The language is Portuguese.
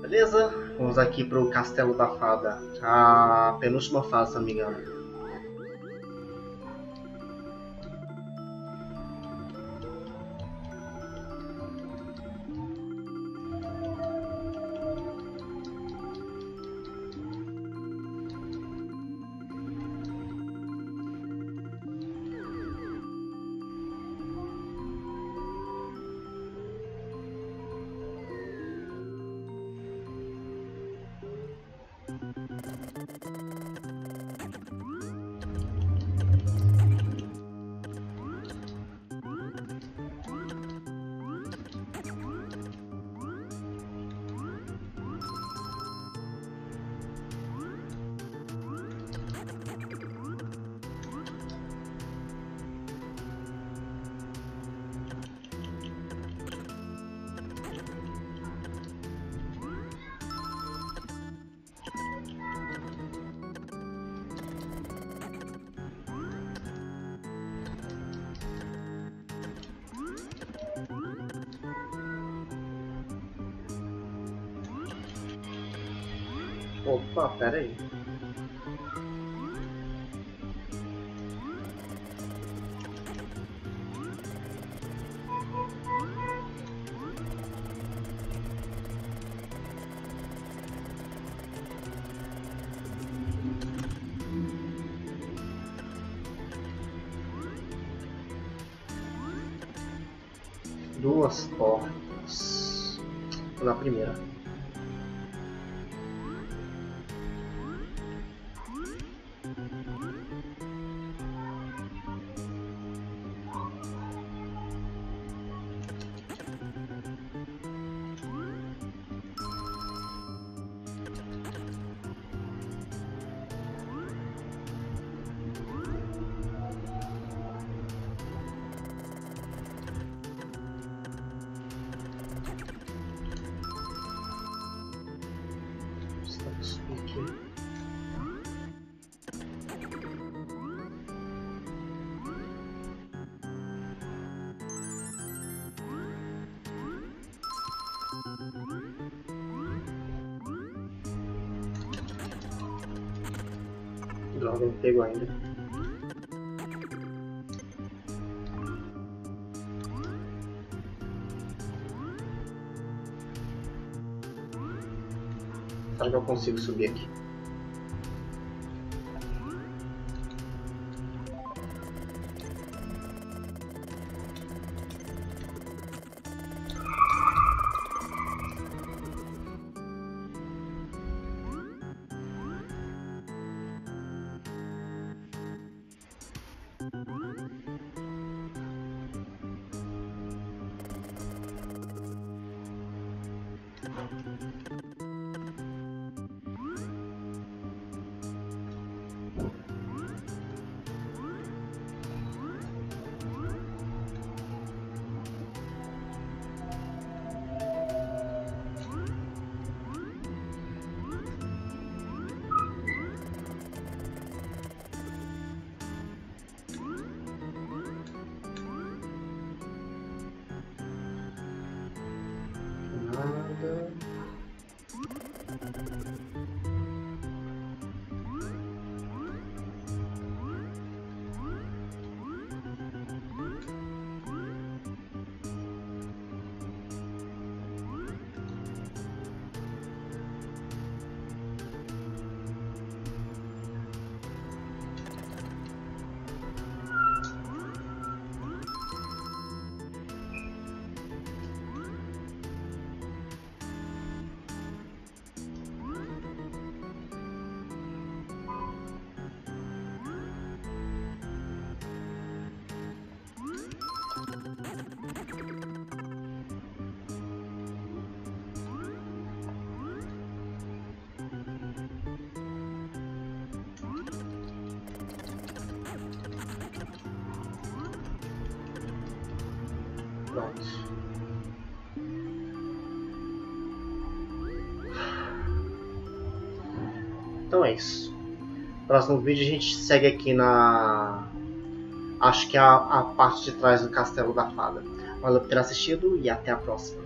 Beleza? Vamos aqui para o Castelo da Fada. A penúltima fase, se não me engano. Opa, pera aí. Duas portas. Vou na primeira. Droga, não pegou ainda. Será que eu consigo subir aqui? Pronto. Então é isso. Próximo vídeo a gente segue aqui na... Acho que é a parte de trás do Castelo da Fada. Valeu por ter assistido e até a próxima.